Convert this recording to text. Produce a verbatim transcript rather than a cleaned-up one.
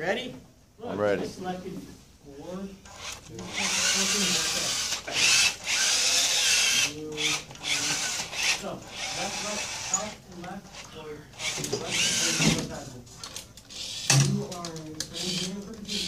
ready? Look, I'm ready. I selected four. So, left, left, top and left, or left and left. You are in training for computer.